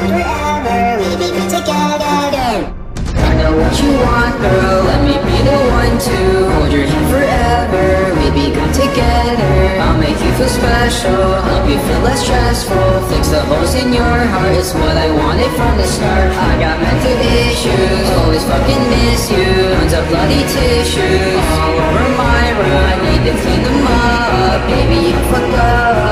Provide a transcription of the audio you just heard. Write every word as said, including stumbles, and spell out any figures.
forever, we'll be good together. I know what you want, girl, let me be the one to hold your hand forever, we'll be good together. I'll make you feel special, help you feel less stressful, fix the holes in your heart, it's what I wanted from the start. I got mental issues, always fucking miss you, tons of bloody tissues all over my room, I need to clean them up, baby you fucked up.